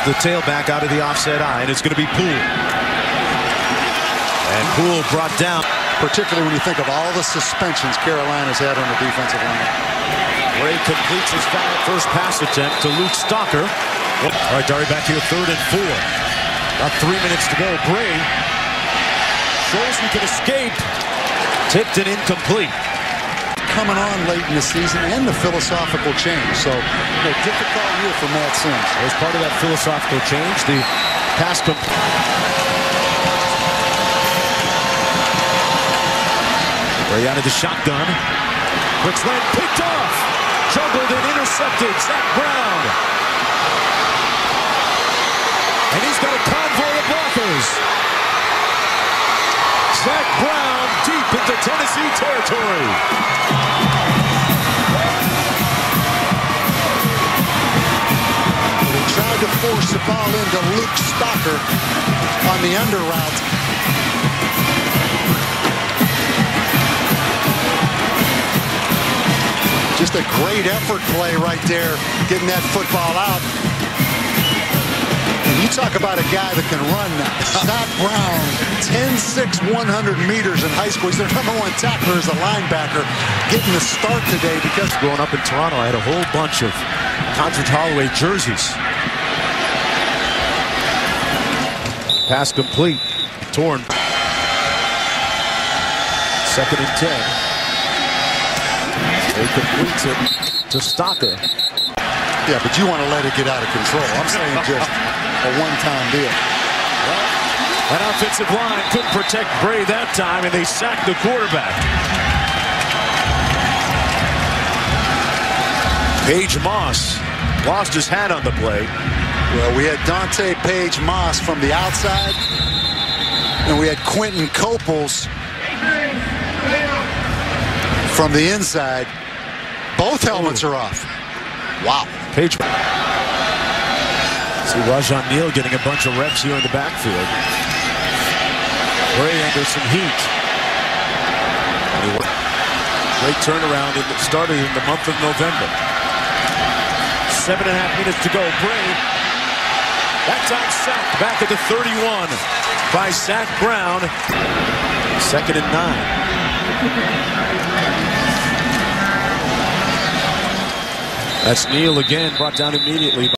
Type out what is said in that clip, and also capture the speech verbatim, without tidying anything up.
the tailback out of the offset eye, and it's going to be Poole. And Poole brought down. Particularly when you think of all the suspensions Carolina's had on the defensive line. Bray completes his final first pass attempt to Luke Stalker. All right, Dari, back here, third and four. About three minutes to go. Bray shows he can escape. Tipped and incomplete. Coming on late in the season and the philosophical change. So, a difficult year for Matt Sims. As part of that philosophical change, the pass complete. Bray out of the shotgun. Quick slant picked off. Juggled and intercepted. Zach Brown. And he's got a convoy of blockers. Zach Brown deep into Tennessee territory. He tried to force the ball into Luke Stalker on the under route. Just a great effort play right there, getting that football out. And you talk about a guy that can run now. Zach Brown, ten six, one hundred meters in high school. He's their number one tackler as a linebacker, getting the start today because growing up in Toronto, I had a whole bunch of Condredge Holloway jerseys. Pass complete. Torn. Second and ten. He completes it to Stalker. Yeah, but you want to let it get out of control. I'm saying just a one-time deal. Well, that offensive line couldn't protect Bray that time, and they sacked the quarterback. Page Moss lost his hat on the play. Well, we had Dante Page Moss from the outside, and we had Quentin Coples from the inside. Both helmets are off. Wow. Page. See Rajon Neal getting a bunch of reps here in the backfield. Bray under some heat. Great turnaround. It started in the month of November. Seven and a half minutes to go. Bray. That time sacked back at the thirty-one by Zach Brown. Second and nine. That's Neal again, brought down immediately.